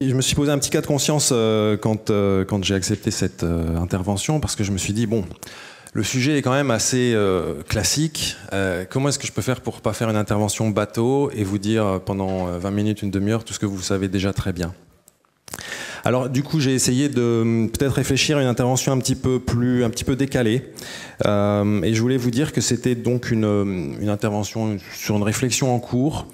Je me suis posé un petit cas de conscience quand j'ai accepté cette intervention, parce que je me suis dit, bon, le sujet est quand même assez classique. Comment est-ce que je peux faire pour pas faire une intervention bateau et vous dire pendant 20 minutes, une demi-heure, tout ce que vous savez déjà très bien? Alors du coup, j'ai essayé de peut-être réfléchir à une intervention un petit peu décalée. Et je voulais vous dire que c'était donc une intervention sur une réflexion en cours.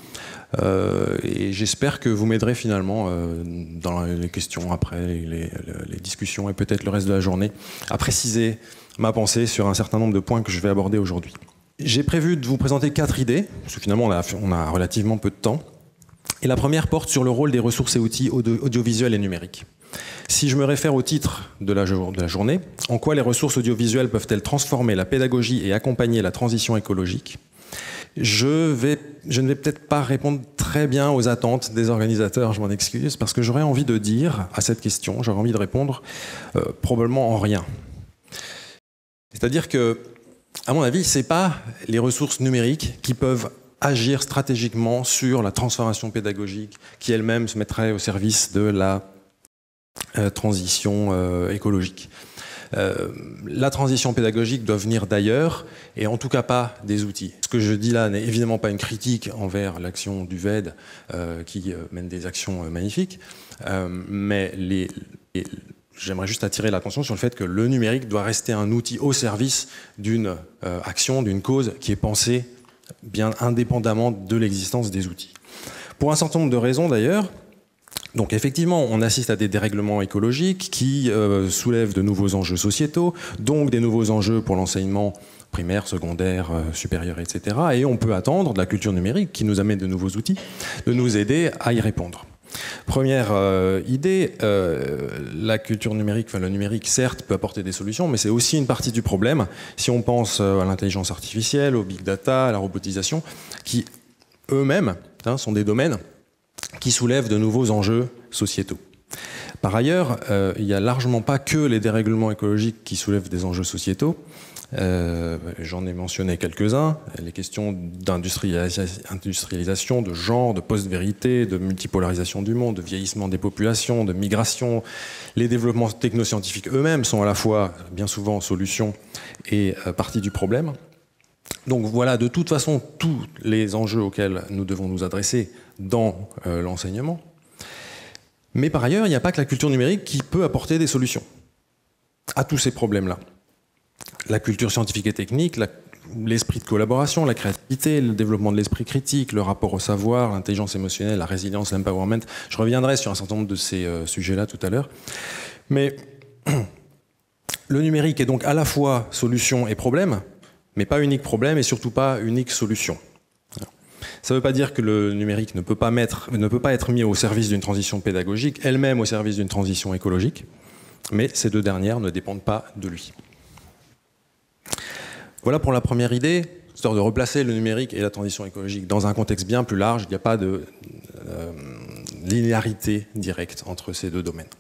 Et j'espère que vous m'aiderez finalement dans les questions après, les discussions et peut-être le reste de la journée à préciser ma pensée sur un certain nombre de points que je vais aborder aujourd'hui. J'ai prévu de vous présenter 4 idées, parce que finalement on a relativement peu de temps. Et la première porte sur le rôle des ressources et outils audiovisuels et numériques. Si je me réfère au titre de la journée, en quoi les ressources audiovisuelles peuvent-elles transformer la pédagogie et accompagner la transition écologique ? Je ne vais peut-être pas répondre très bien aux attentes des organisateurs, je m'en excuse, parce que j'aurais envie de dire à cette question, j'aurais envie de répondre probablement en rien. C'est-à-dire que, à mon avis, ce n'est pas les ressources numériques qui peuvent agir stratégiquement sur la transformation pédagogique qui elle-même se mettrait au service de la transition écologique. La transition pédagogique doit venir d'ailleurs, et en tout cas pas des outils. Ce que je dis là n'est évidemment pas une critique envers l'action du VED qui mène des actions magnifiques, mais j'aimerais juste attirer l'attention sur le fait que le numérique doit rester un outil au service d'une action, d'une cause qui est pensée bien indépendamment de l'existence des outils. Pour un certain nombre de raisons d'ailleurs. Donc effectivement, on assiste à des dérèglements écologiques qui soulèvent de nouveaux enjeux sociétaux, donc des nouveaux enjeux pour l'enseignement primaire, secondaire, supérieur, etc. Et on peut attendre de la culture numérique, qui nous amène de nouveaux outils, de nous aider à y répondre. Première idée, la culture numérique, enfin le numérique certes peut apporter des solutions, mais c'est aussi une partie du problème. Si on pense à l'intelligence artificielle, au big data, à la robotisation, qui eux-mêmes sont des domaines qui soulèvent de nouveaux enjeux sociétaux. Par ailleurs, il n'y a largement pas que les dérèglements écologiques qui soulèvent des enjeux sociétaux. J'en ai mentionné quelques-uns, les questions d'industrialisation, de genre, de post-vérité, de multipolarisation du monde, de vieillissement des populations, de migration. Les développements technoscientifiques eux-mêmes sont à la fois, bien souvent, solutions et partie du problème. Donc voilà, de toute façon, tous les enjeux auxquels nous devons nous adresser dans l'enseignement. Mais par ailleurs, il n'y a pas que la culture numérique qui peut apporter des solutions à tous ces problèmes-là. La culture scientifique et technique, l'esprit de collaboration, la créativité, le développement de l'esprit critique, le rapport au savoir, l'intelligence émotionnelle, la résilience, l'empowerment. Je reviendrai sur un certain nombre de ces sujets-là tout à l'heure. Mais le numérique est donc à la fois solution et problème, mais pas unique problème et surtout pas unique solution. Ça ne veut pas dire que le numérique ne peut pas être mis au service d'une transition pédagogique, elle-même au service d'une transition écologique, mais ces deux dernières ne dépendent pas de lui. Voilà pour la première idée, histoire de replacer le numérique et la transition écologique dans un contexte bien plus large. Il n'y a pas de linéarité directe entre ces deux domaines.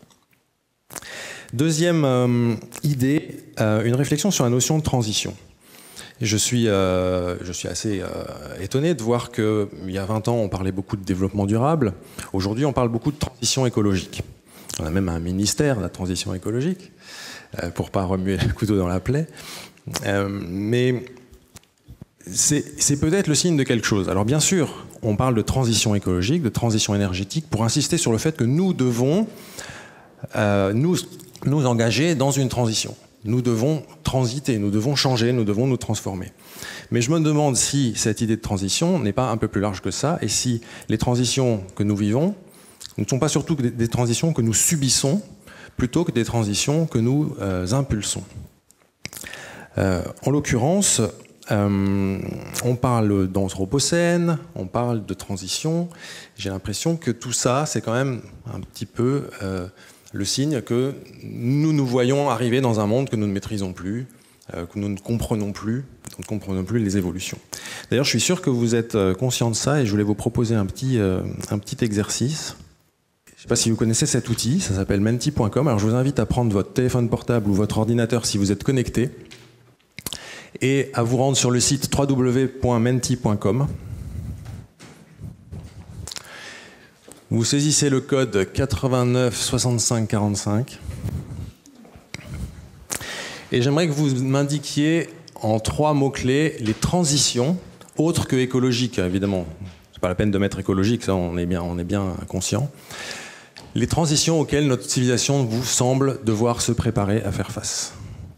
Deuxième idée, une réflexion sur la notion de transition. Je suis assez étonné de voir qu'il y a 20 ans, on parlait beaucoup de développement durable. Aujourd'hui, on parle beaucoup de transition écologique. On a même un ministère de la transition écologique, pour ne pas remuer le couteau dans la plaie. Mais c'est peut-être le signe de quelque chose. Alors bien sûr, on parle de transition écologique, de transition énergétique, pour insister sur le fait que nous devons nous engager dans une transition. Nous devons transiter, nous devons changer, nous devons nous transformer. Mais je me demande si cette idée de transition n'est pas un peu plus large que ça, et si les transitions que nous vivons ne sont pas surtout que des transitions que nous subissons, plutôt que des transitions que nous impulsons. En l'occurrence, on parle d'anthropocène, on parle de transition. J'ai l'impression que tout ça, c'est quand même un petit peu le signe que nous voyons arriver dans un monde que nous ne maîtrisons plus, que nous ne comprenons plus les évolutions. D'ailleurs, je suis sûr que vous êtes conscient de ça et je voulais vous proposer un petit exercice. Je ne sais pas si vous connaissez cet outil, ça s'appelle menti.com. Alors je vous invite à prendre votre téléphone portable ou votre ordinateur si vous êtes connecté et à vous rendre sur le site www.menti.com. Vous saisissez le code 89 65 45 et j'aimerais que vous m'indiquiez en 3 mots-clés les transitions autres que écologiques, évidemment. C'est pas la peine de mettre écologique, ça on est bien conscient. Les transitions auxquelles notre civilisation vous semble devoir se préparer à faire face.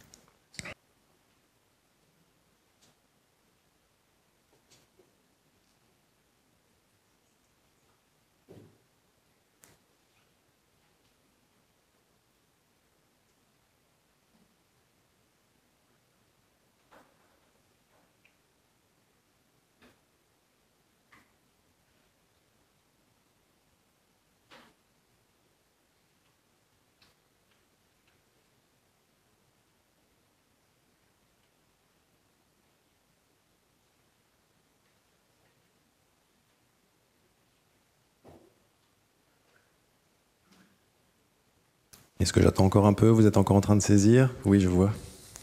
Est-ce que j'attends encore un peu? Vous êtes encore en train de saisir? Oui, je vois.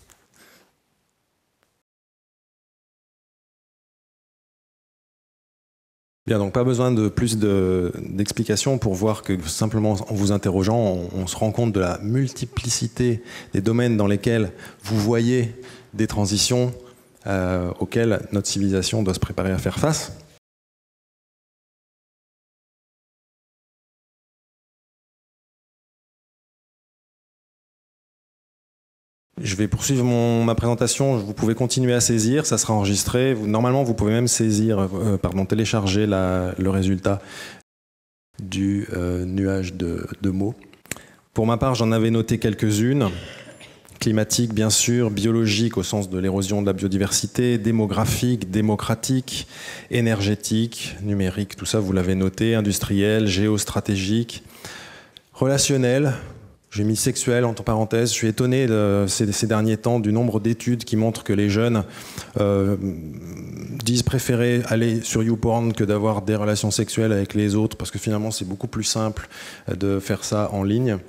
Bien, donc pas besoin de plus d'explications pour voir que simplement en vous interrogeant, on se rend compte de la multiplicité des domaines dans lesquels vous voyez des transitions auxquelles notre civilisation doit se préparer à faire face. Je vais poursuivre ma présentation, vous pouvez continuer à saisir, ça sera enregistré. Normalement, vous pouvez même saisir, télécharger le résultat du nuage de mots. Pour ma part, j'en avais noté quelques-unes. Climatique, bien sûr, biologique au sens de l'érosion de la biodiversité, démographique, démocratique, énergétique, numérique, tout ça vous l'avez noté, industriel, géostratégique, relationnel. J'ai mis sexuel entre parenthèses. Je suis étonné ces derniers temps du nombre d'études qui montrent que les jeunes disent préférer aller sur YouPorn que d'avoir des relations sexuelles avec les autres, parce que finalement c'est beaucoup plus simple de faire ça en ligne.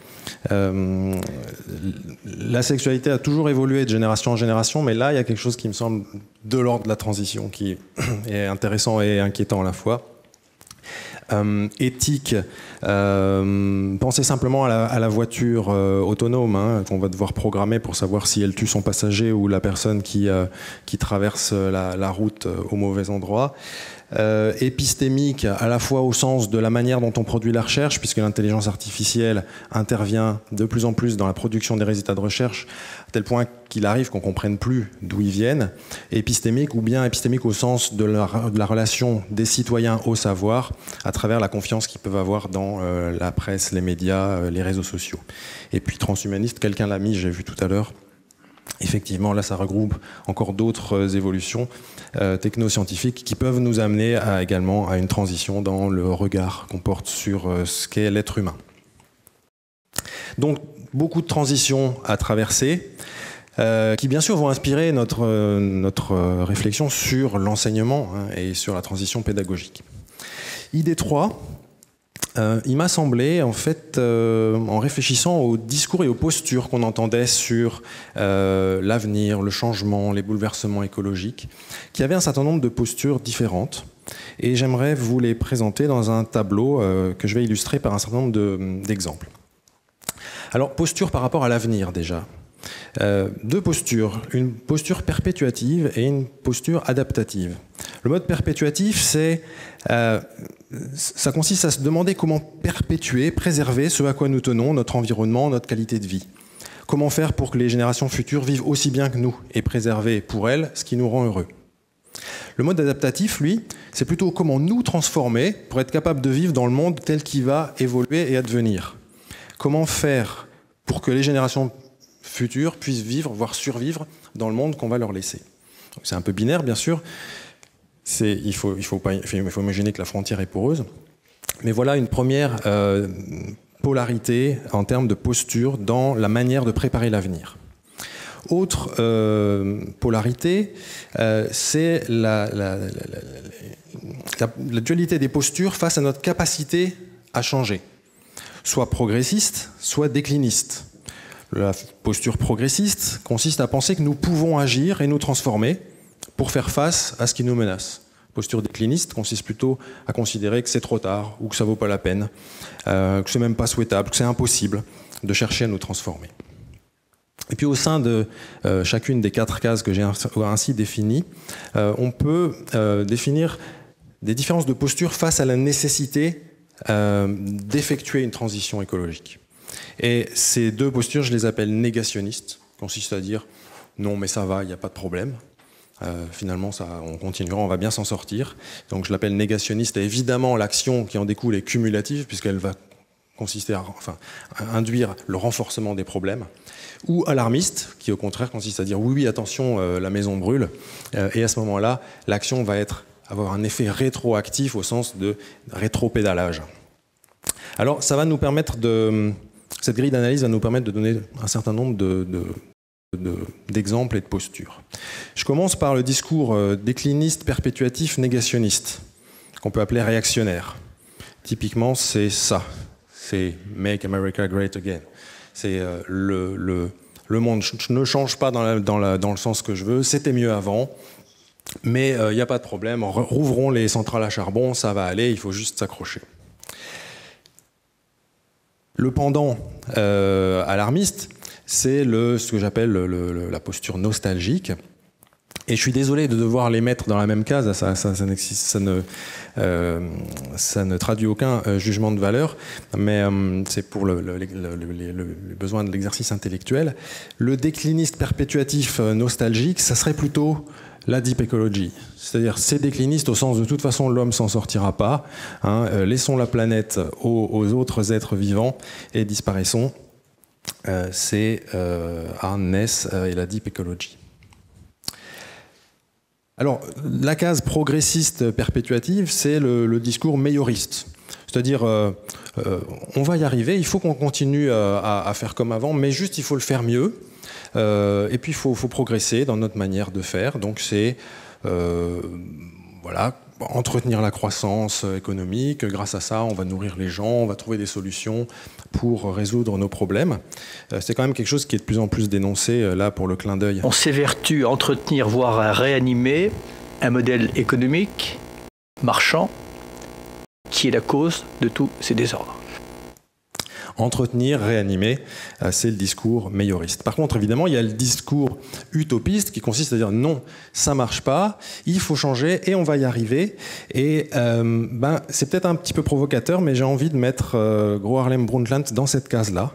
La sexualité a toujours évolué de génération en génération, mais là il y a quelque chose qui me semble de l'ordre de la transition qui est intéressant et inquiétant à la fois. Éthique, pensez simplement à la voiture autonome qu'on va devoir programmer pour savoir si elle tue son passager ou la personne qui traverse la route au mauvais endroit. Épistémique, à la fois au sens de la manière dont on produit la recherche, puisque l'intelligence artificielle intervient de plus en plus dans la production des résultats de recherche, à tel point qu'il arrive qu'on ne comprenne plus d'où ils viennent. Épistémique, ou bien épistémique au sens de la relation des citoyens au savoir, à travers la confiance qu'ils peuvent avoir dans la presse, les médias, les réseaux sociaux. Et puis transhumaniste, quelqu'un l'a mis, j'ai vu tout à l'heure. Effectivement, là, ça regroupe encore d'autres évolutions technoscientifiques qui peuvent nous amener également à une transition dans le regard qu'on porte sur ce qu'est l'être humain. Donc, beaucoup de transitions à traverser, qui bien sûr vont inspirer notre réflexion sur l'enseignement et sur la transition pédagogique. Idée 3. Il m'a semblé, en fait, en réfléchissant aux discours et aux postures qu'on entendait sur l'avenir, le changement, les bouleversements écologiques, qu'il y avait un certain nombre de postures différentes. Et j'aimerais vous les présenter dans un tableau que je vais illustrer par un certain nombre d'exemples. Alors, posture par rapport à l'avenir, déjà. 2 postures, une posture perpétuative et une posture adaptative. Le mode perpétuatif, ça consiste à se demander comment perpétuer, préserver ce à quoi nous tenons, notre environnement, notre qualité de vie. Comment faire pour que les générations futures vivent aussi bien que nous et préserver pour elles ce qui nous rend heureux. Le mode adaptatif, lui, c'est plutôt comment nous transformer pour être capable de vivre dans le monde tel qu'il va évoluer et advenir. Comment faire pour que les générations futures puissent vivre, voire survivre dans le monde qu'on va leur laisser. C'est un peu binaire, bien sûr. Il faut imaginer que la frontière est poreuse. Mais voilà une première polarité en termes de posture dans la manière de préparer l'avenir. Autre polarité, c'est la dualité des postures face à notre capacité à changer, soit progressiste, soit décliniste. La posture progressiste consiste à penser que nous pouvons agir et nous transformer pour faire face à ce qui nous menace. Posture décliniste consiste plutôt à considérer que c'est trop tard, ou que ça vaut pas la peine, que c'est même pas souhaitable, que c'est impossible de chercher à nous transformer. Et puis au sein de chacune des 4 cases que j'ai ainsi définies, on peut définir des différences de posture face à la nécessité d'effectuer une transition écologique. Et ces 2 postures, je les appelle négationnistes, consistent à dire non mais ça va, il n'y a pas de problème. Finalement, on continuera, on va bien s'en sortir. Donc je l'appelle négationniste, et évidemment l'action qui en découle est cumulative, puisqu'elle va consister à induire le renforcement des problèmes. Ou alarmiste, qui au contraire consiste à dire oui, attention, la maison brûle. Et à ce moment-là, l'action va avoir un effet rétroactif au sens de rétropédalage. Alors ça va nous permettre cette grille d'analyse va nous permettre de donner un certain nombre d'exemples et de postures. Je commence par le discours décliniste, perpétuatif, négationniste, qu'on peut appeler réactionnaire. Typiquement, c'est ça. C'est « Make America Great Again ». C'est le monde ne change pas dans le sens que je veux, c'était mieux avant, mais il n'y a pas de problème, rouvrons les centrales à charbon, ça va aller, il faut juste s'accrocher. Le pendant alarmiste, c'est ce que j'appelle la posture nostalgique. Et je suis désolé de devoir les mettre dans la même case, ça ne traduit aucun jugement de valeur, mais c'est pour le besoin de l'exercice intellectuel. Le décliniste perpétuatif nostalgique, ça serait plutôt la deep ecology. C'est-à-dire c'est décliniste au sens de toute façon l'homme s'en sortira pas, hein, laissons la planète aux autres êtres vivants et disparaissons. C'est Arne Naess et la deep ecology. Alors, la case progressiste perpétuative, c'est le discours meilleuriste. C'est-à-dire, on va y arriver, il faut qu'on continue à faire comme avant, mais juste il faut le faire mieux. Et puis il faut progresser dans notre manière de faire. Donc c'est voilà, entretenir la croissance économique. Grâce à ça, on va nourrir les gens, on va trouver des solutions pour résoudre nos problèmes. C'est quand même quelque chose qui est de plus en plus dénoncé là pour le clin d'œil. On s'évertue à entretenir, voire à réanimer un modèle économique marchand qui est la cause de tous ces désordres. Entretenir, réanimer, c'est le discours meilleuriste. Par contre, évidemment, il y a le discours utopiste qui consiste à dire non, ça marche pas, il faut changer et on va y arriver. Et c'est peut-être un petit peu provocateur, mais j'ai envie de mettre Gro Harlem Brundtland dans cette case-là,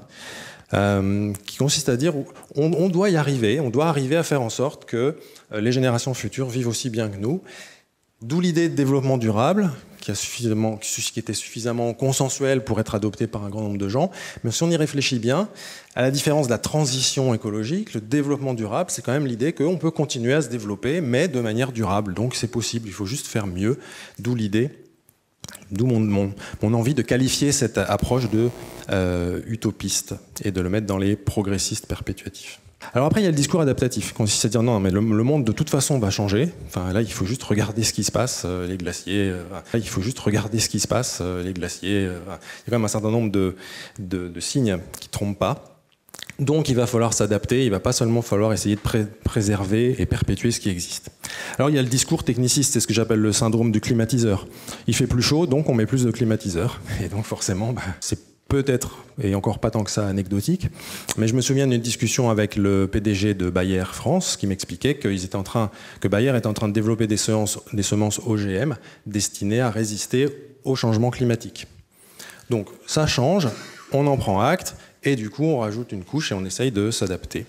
qui consiste à dire on doit y arriver, on doit arriver à faire en sorte que les générations futures vivent aussi bien que nous. D'où l'idée de développement durable, qui était suffisamment consensuelle pour être adoptée par un grand nombre de gens. Mais si on y réfléchit bien, à la différence de la transition écologique, le développement durable, c'est quand même l'idée qu'on peut continuer à se développer, mais de manière durable. Donc c'est possible, il faut juste faire mieux. D'où l'idée, d'où mon envie de qualifier cette approche de utopiste et de le mettre dans les progressistes perpétuatifs. Alors après, il y a le discours adaptatif, qui consiste à dire non, mais le monde de toute façon va changer. Enfin, là, il faut juste regarder ce qui se passe, les glaciers. Là, il faut juste regarder ce qui se passe, les glaciers. Il y a quand même un certain nombre de signes qui ne trompent pas. Donc, il va falloir s'adapter. Il ne va pas seulement falloir essayer de préserver et perpétuer ce qui existe. Alors, il y a le discours techniciste, c'est ce que j'appelle le syndrome du climatiseur. Il fait plus chaud, donc on met plus de climatiseurs. Et donc, forcément, c'est peut-être, et encore pas tant que ça, anecdotique, mais je me souviens d'une discussion avec le PDG de Bayer France qui m'expliquait que Bayer était en train de développer des semences OGM destinées à résister au changement climatique. Donc ça change, on en prend acte, et du coup on rajoute une couche et on essaye de s'adapter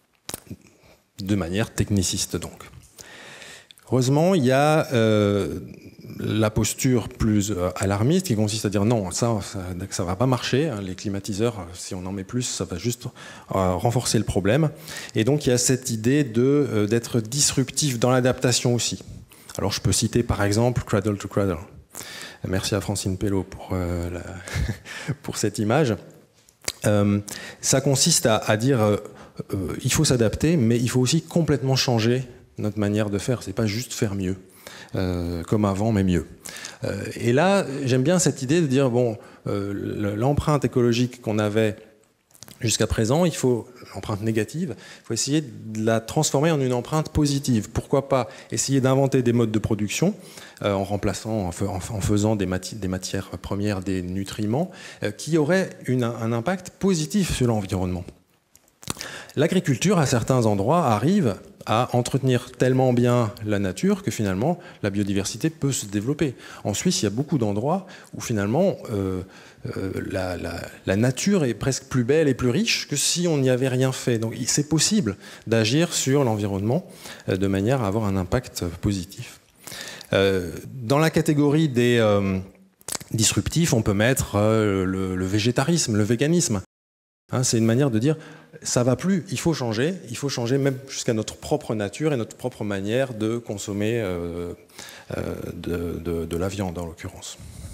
de manière techniciste donc. Heureusement, il y a la posture plus alarmiste qui consiste à dire non, ça va pas marcher, hein, les climatiseurs, si on en met plus, ça va juste renforcer le problème. Et donc il y a cette idée d'être disruptif dans l'adaptation aussi. Alors je peux citer par exemple Cradle to Cradle. Merci à Francine Pello pour cette image. Ça consiste à dire il faut s'adapter, mais il faut aussi complètement changer notre manière de faire. C'est pas juste faire mieux. Comme avant, mais mieux. Et là, j'aime bien cette idée de dire, bon, l'empreinte écologique qu'on avait Jusqu'à présent, il faut l'empreinte négative, il faut essayer de la transformer en une empreinte positive. Pourquoi pas essayer d'inventer des modes de production en remplaçant, en faisant des matières premières, des nutriments, qui auraient un impact positif sur l'environnement. L'agriculture, à certains endroits, arrive à entretenir tellement bien la nature que finalement la biodiversité peut se développer. En Suisse, il y a beaucoup d'endroits où finalement la nature est presque plus belle et plus riche que si on n'y avait rien fait. Donc c'est possible d'agir sur l'environnement de manière à avoir un impact positif. Dans la catégorie des disruptifs, on peut mettre le végétarisme, le véganisme. Hein, c'est une manière de dire ça va plus, il faut changer même jusqu'à notre propre nature et notre propre manière de consommer de la viande en l'occurrence.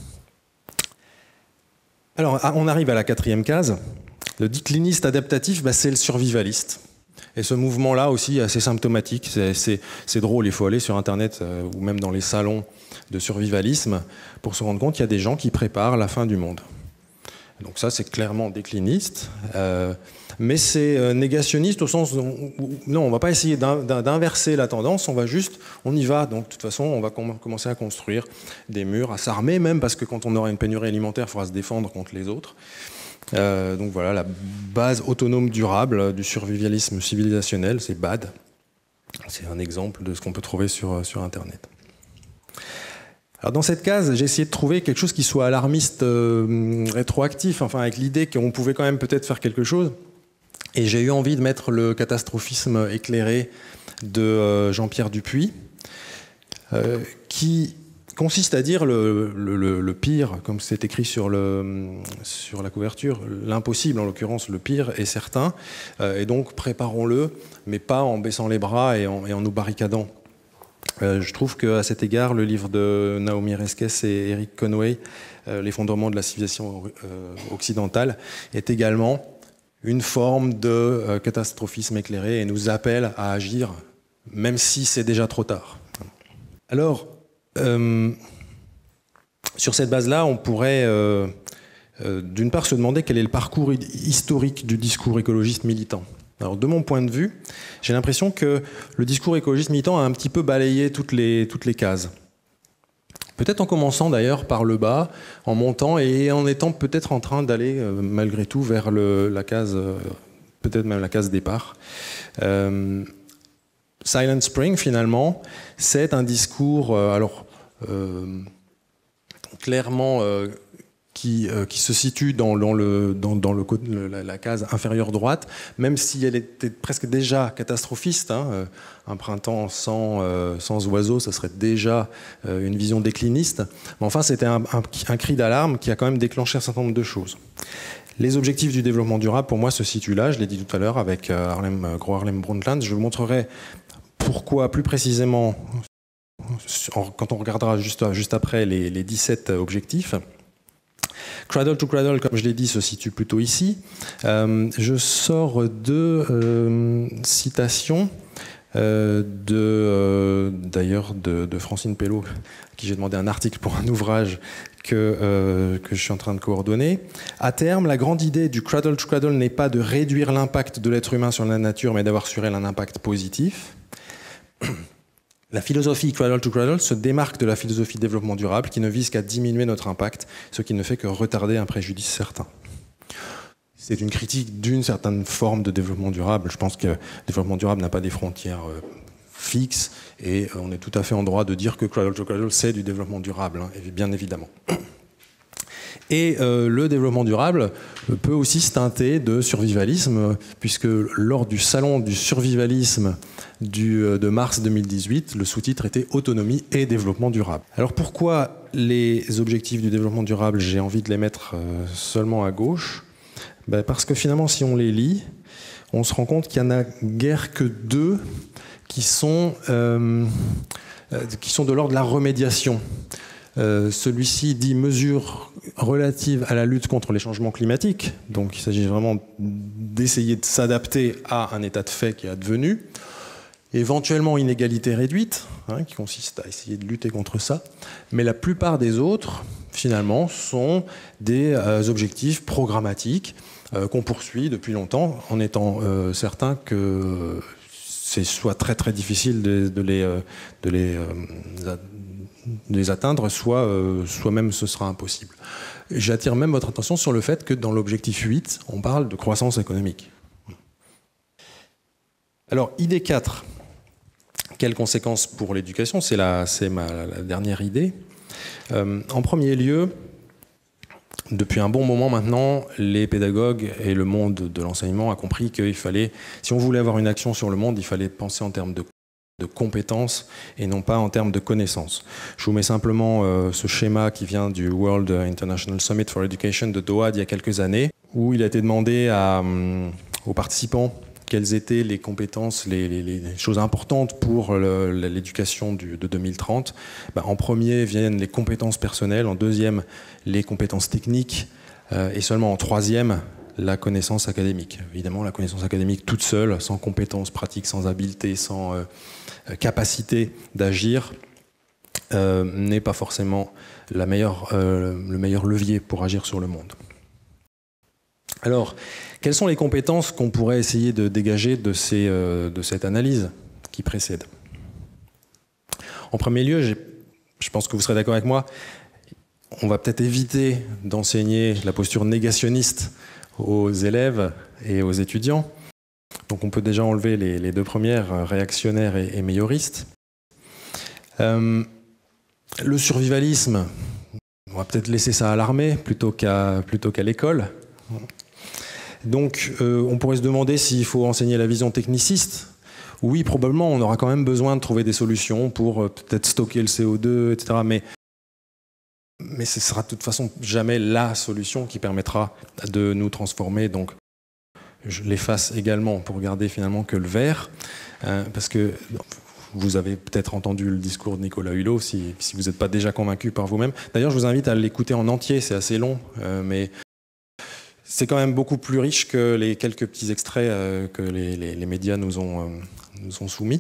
Alors on arrive à la 4e case. Le décliniste adaptatif, c'est le survivaliste. Et ce mouvement-là aussi est assez symptomatique. C'est drôle, il faut aller sur Internet ou même dans les salons de survivalisme pour se rendre compte qu'il y a des gens qui préparent la fin du monde. Donc ça, c'est clairement décliniste, mais c'est négationniste au sens où non, on ne va pas essayer d'inverser la tendance, on y va. Donc de toute façon, on va commencer à construire des murs, à s'armer même, parce que quand on aura une pénurie alimentaire, il faudra se défendre contre les autres. Donc voilà, la base autonome durable du survivalisme civilisationnel, c'est BAD. C'est un exemple de ce qu'on peut trouver sur Internet. Alors dans cette case, j'ai essayé de trouver quelque chose qui soit alarmiste, rétroactif, enfin avec l'idée qu'on pouvait quand même peut-être faire quelque chose. Et j'ai eu envie de mettre le catastrophisme éclairé de Jean-Pierre Dupuy, qui consiste à dire le pire, comme c'est écrit sur la couverture, l'impossible en l'occurrence, le pire est certain, et donc préparons-le, mais pas en baissant les bras et en nous barricadant. Je trouve qu'à cet égard, le livre de Naomi Oreskes et Eric Conway, Les fondements de la civilisation occidentale, est également une forme de catastrophisme éclairé et nous appelle à agir, même si c'est déjà trop tard. Alors, sur cette base-là, on pourrait d'une part se demander quel est le parcours historique du discours écologiste militant. Alors, de mon point de vue, j'ai l'impression que le discours écologiste militant a un petit peu balayé toutes les cases. Peut-être en commençant d'ailleurs par le bas, en montant et en étant peut-être en train d'aller malgré tout vers la case, peut-être même la case départ. Silent Spring, finalement, c'est un discours, clairement qui se situe dans la case inférieure droite, même si elle était presque déjà catastrophiste. Hein, un printemps sans oiseaux, ça serait déjà une vision décliniste. Mais enfin, c'était un cri d'alarme qui a quand même déclenché un certain nombre de choses. Les objectifs du développement durable, pour moi, se situent là. Je l'ai dit tout à l'heure avec Gro Harlem Brundtland. Je vous montrerai pourquoi, plus précisément, quand on regardera juste après les 17 objectifs. Cradle to Cradle, comme je l'ai dit, se situe plutôt ici. Je sors deux citations d'ailleurs de Francine Pello, à qui j'ai demandé un article pour un ouvrage que je suis en train de coordonner. À terme, la grande idée du Cradle to Cradle n'est pas de réduire l'impact de l'être humain sur la nature, mais d'avoir sur elle un impact positif. La philosophie Cradle to Cradle se démarque de la philosophie développement durable qui ne vise qu'à diminuer notre impact, ce qui ne fait que retarder un préjudice certain. C'est une critique d'une certaine forme de développement durable. Je pense que le développement durable n'a pas des frontières fixes et on est tout à fait en droit de dire que Cradle to Cradle, c'est du développement durable, hein, bien évidemment. Et le développement durable peut aussi se teinter de survivalisme, puisque lors du salon du survivalisme de mars 2018, le sous-titre était « Autonomie et développement durable ». Alors pourquoi les objectifs du développement durable, j'ai envie de les mettre seulement à gauche ? Parce que finalement, si on les lit, on se rend compte qu'il n'y en a guère que deux qui sont de l'ordre de la remédiation. Celui-ci dit mesures relatives à la lutte contre les changements climatiques. Donc il s'agit vraiment d'essayer de s'adapter à un état de fait qui est advenu. Éventuellement inégalité réduite, hein, qui consiste à essayer de lutter contre ça. Mais la plupart des autres finalement, sont des objectifs programmatiques qu'on poursuit depuis longtemps, en étant certain que c'est soit très très difficile de les atteindre, soit même ce sera impossible. J'attire même votre attention sur le fait que dans l'objectif 8, on parle de croissance économique. Alors, idée 4, quelles conséquences pour l'éducation? C'est la dernière idée. En premier lieu, depuis un bon moment maintenant, les pédagogues et le monde de l'enseignement a compris qu'il fallait, si on voulait avoir une action sur le monde, il fallait penser en termes de compétences et non pas en termes de connaissances. Je vous mets simplement ce schéma qui vient du World International Summit for Education de Doha d'il y a quelques années, où il a été demandé aux participants quelles étaient les compétences, les choses importantes pour l'éducation de 2030. En premier viennent les compétences personnelles, en deuxième les compétences techniques, et seulement en troisième la connaissance académique. Évidemment, la connaissance académique toute seule, sans compétences pratiques, sans habileté, sans capacité d'agir, n'est pas forcément le meilleur levier pour agir sur le monde. Alors, quelles sont les compétences qu'on pourrait essayer de dégager de cette analyse qui précède? En premier lieu, je pense que vous serez d'accord avec moi, on va peut-être éviter d'enseigner la posture négationniste aux élèves et aux étudiants. Donc on peut déjà enlever les deux premières, réactionnaires et méioristes. Le survivalisme, on va peut-être laisser ça à l'armée plutôt qu'à l'école. Donc on pourrait se demander s'il faut enseigner la vision techniciste. Oui, probablement, on aura quand même besoin de trouver des solutions pour peut-être stocker le CO2, etc. Mais ce sera de toute façon jamais la solution qui permettra de nous transformer. Donc je l'efface également pour garder finalement que le vert, parce que vous avez peut-être entendu le discours de Nicolas Hulot, si vous n'êtes pas déjà convaincu par vous-même. D'ailleurs, je vous invite à l'écouter en entier, c'est assez long, mais c'est quand même beaucoup plus riche que les quelques petits extraits que les médias nous ont soumis.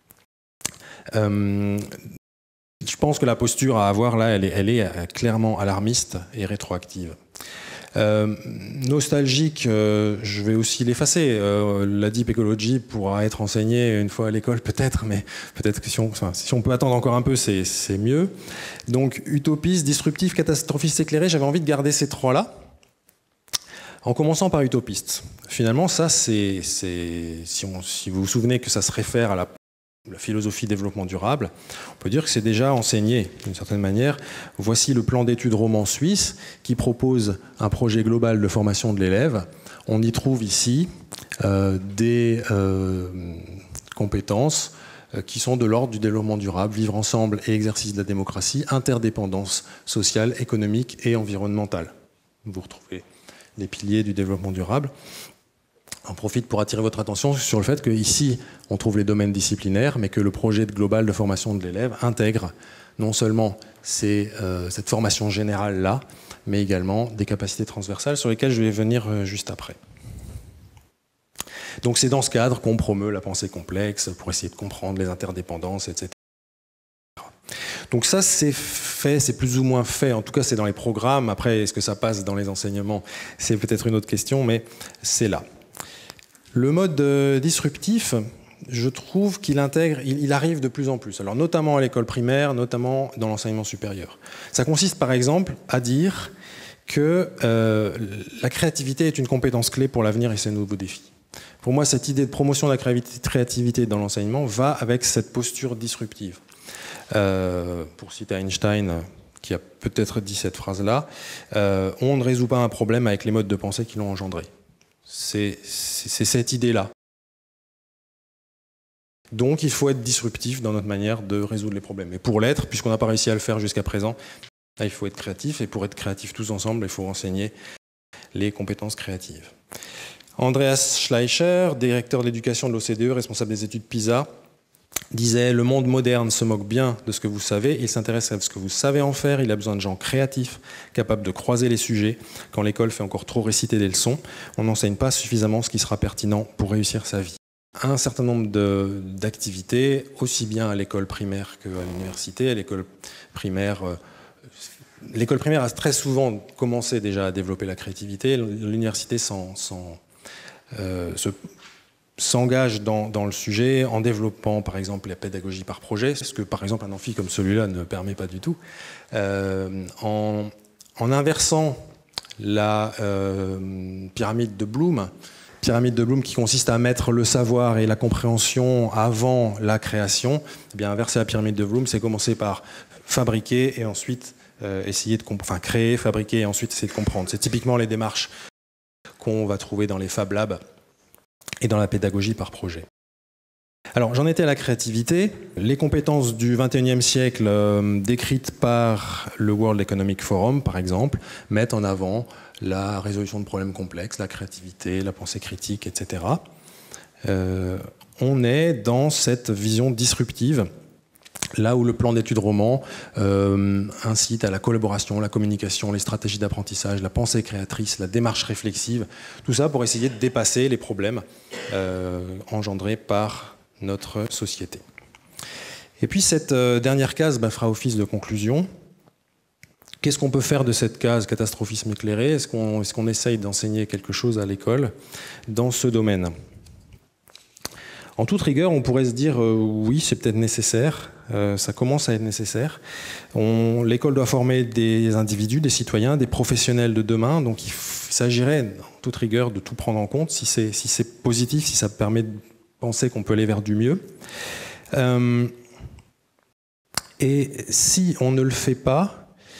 Je pense que la posture à avoir là, elle est clairement alarmiste et rétroactive. Nostalgique, je vais aussi l'effacer. La deep ecology pourra être enseignée une fois à l'école, peut-être, mais peut-être que si on peut attendre encore un peu, c'est mieux. Donc, utopiste, disruptif, catastrophiste, éclairé, j'avais envie de garder ces trois-là. En commençant par utopiste. Finalement, ça, si vous vous souvenez que ça se réfère à la philosophie développement durable, on peut dire que c'est déjà enseigné d'une certaine manière. Voici le plan d'études roman suisse qui propose un projet global de formation de l'élève. On y trouve ici des compétences qui sont de l'ordre du développement durable, vivre ensemble et exercice de la démocratie, interdépendance sociale, économique et environnementale. Vous retrouvez les piliers du développement durable. On profite pour attirer votre attention sur le fait qu'ici, on trouve les domaines disciplinaires, mais que le projet global de formation de l'élève intègre non seulement cette formation générale-là, mais également des capacités transversales sur lesquelles je vais venir juste après. Donc c'est dans ce cadre qu'on promeut la pensée complexe pour essayer de comprendre les interdépendances, etc. Donc ça, c'est fait, c'est plus ou moins fait. En tout cas, c'est dans les programmes. Après, est-ce que ça passe dans les enseignements? C'est peut-être une autre question, mais c'est là. Le mode disruptif, je trouve qu'il il arrive de plus en plus. Alors, notamment à l'école primaire, notamment dans l'enseignement supérieur. Ça consiste, par exemple, à dire que la créativité est une compétence clé pour l'avenir et ses nouveaux défis. Pour moi, cette idée de promotion de la créativité dans l'enseignement va avec cette posture disruptive. Pour citer Einstein, qui a peut-être dit cette phrase-là, on ne résout pas un problème avec les modes de pensée qui l'ont engendré. C'est cette idée-là. Donc il faut être disruptif dans notre manière de résoudre les problèmes. Et pour l'être, puisqu'on n'a pas réussi à le faire jusqu'à présent, il faut être créatif. Et pour être créatif tous ensemble, il faut enseigner les compétences créatives. Andreas Schleicher, directeur de l'éducation de l'OCDE, responsable des études PISA, disait « Le monde moderne se moque bien de ce que vous savez, il s'intéresse à ce que vous savez en faire, il a besoin de gens créatifs, capables de croiser les sujets. Quand l'école fait encore trop réciter des leçons, on n'enseigne pas suffisamment ce qui sera pertinent pour réussir sa vie. » Un certain nombre d'activités, aussi bien à l'école primaire qu'à l'université. À l'école primaire, l'école primaire a très souvent commencé déjà à développer la créativité. L'université s'engage dans le sujet en développant par exemple la pédagogie par projet, ce que par exemple un amphi comme celui-là ne permet pas du tout, en inversant la pyramide de Bloom qui consiste à mettre le savoir et la compréhension avant la création. Eh bien, inverser la pyramide de Bloom, c'est commencer par fabriquer et ensuite essayer de créer, fabriquer et ensuite essayer de comprendre. C'est typiquement les démarches qu'on va trouver dans les Fab Labs et dans la pédagogie par projet. Alors, j'en étais à la créativité. Les compétences du XXIe siècle décrites par le World Economic Forum, par exemple, mettent en avant la résolution de problèmes complexes, la créativité, la pensée critique, etc. On est dans cette vision disruptive, là où le plan d'études roman incite à la collaboration, la communication, les stratégies d'apprentissage, la pensée créatrice, la démarche réflexive, tout ça pour essayer de dépasser les problèmes engendrés par notre société. Et puis cette dernière case fera office de conclusion. Qu'est-ce qu'on peut faire de cette case catastrophisme éclairé? Est-ce qu'on essaye d'enseigner quelque chose à l'école dans ce domaine? En toute rigueur, on pourrait se dire oui, c'est peut-être nécessaire, ça commence à être nécessaire. L'école doit former des individus, des citoyens, des professionnels de demain, donc il s'agirait en toute rigueur de tout prendre en compte, si c'est positif, si ça permet de penser qu'on peut aller vers du mieux. Et si on ne le fait pas,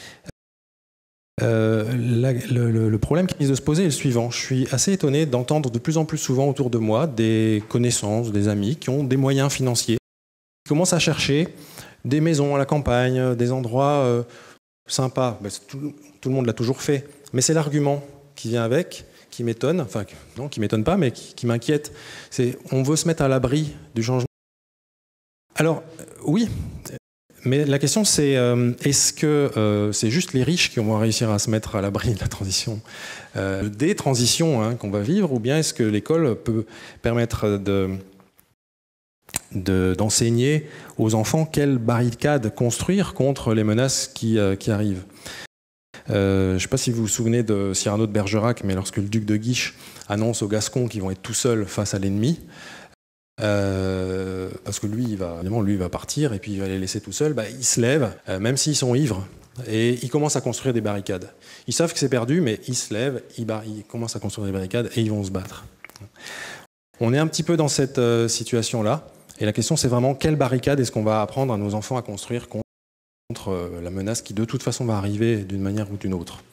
le problème qui risque de se poser est le suivant. Je suis assez étonné d'entendre de plus en plus souvent autour de moi des connaissances, des amis qui ont des moyens financiers, qui commencent à chercher des maisons à la campagne, des endroits sympas. Tout le monde l'a toujours fait, mais c'est l'argument qui vient avec, qui m'étonne, enfin non, qui m'étonne pas, mais qui m'inquiète. C'est on veut se mettre à l'abri du changement. Alors oui. Mais la question c'est, est-ce que c'est juste les riches qui vont réussir à se mettre à l'abri de la transition, des transitions qu'on va vivre, ou bien est-ce que l'école peut permettre d'enseigner aux enfants quelles barricades construire contre les menaces qui arrivent? Je ne sais pas si vous vous souvenez de Cyrano de Bergerac, mais lorsque le duc de Guiche annonce aux Gascons qu'ils vont être tout seuls face à l'ennemi, parce que lui, il va partir et puis il va les laisser tout seuls, ils se lèvent, même s'ils sont ivres, et ils commencent à construire des barricades. Ils savent que c'est perdu, mais ils se lèvent, ils commencent à construire des barricades et ils vont se battre. On est un petit peu dans cette situation-là, et la question c'est vraiment quelle barricade est-ce qu'on va apprendre à nos enfants à construire contre la menace qui de toute façon va arriver d'une manière ou d'une autre.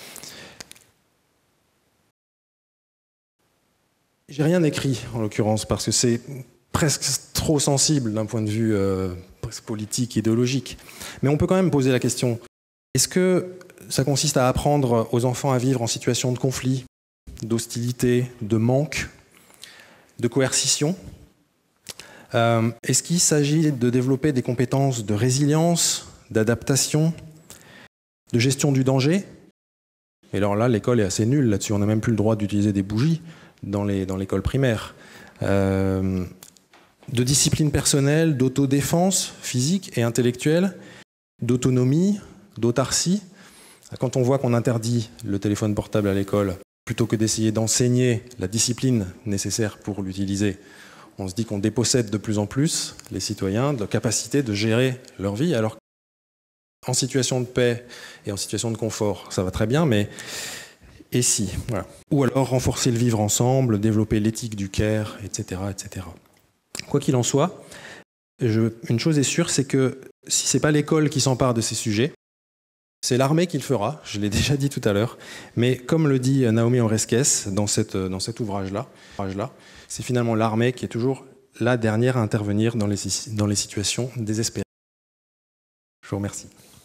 J'ai rien écrit, en l'occurrence, parce que c'est presque trop sensible d'un point de vue politique, idéologique. Mais on peut quand même poser la question, est-ce que ça consiste à apprendre aux enfants à vivre en situation de conflit, d'hostilité, de manque, de coercition? Est-ce qu'il s'agit de développer des compétences de résilience, d'adaptation, de gestion du danger? Et alors là, l'école est assez nulle là-dessus, on n'a même plus le droit d'utiliser des bougies dans l'école primaire, de discipline personnelle, d'autodéfense physique et intellectuelle, d'autonomie, d'autarcie. Quand on voit qu'on interdit le téléphone portable à l'école, plutôt que d'essayer d'enseigner la discipline nécessaire pour l'utiliser, on se dit qu'on dépossède de plus en plus les citoyens de la capacité de gérer leur vie, alors qu'en situation de paix et en situation de confort, ça va très bien, mais et si, voilà. Ou alors renforcer le vivre ensemble, développer l'éthique du care, etc., etc. Quoi qu'il en soit, une chose est sûre, c'est que si ce n'est pas l'école qui s'empare de ces sujets, c'est l'armée qui le fera, je l'ai déjà dit tout à l'heure, mais comme le dit Naomi Oreskes dans cet ouvrage-là, c'est finalement l'armée qui est toujours la dernière à intervenir dans les situations désespérées. Je vous remercie.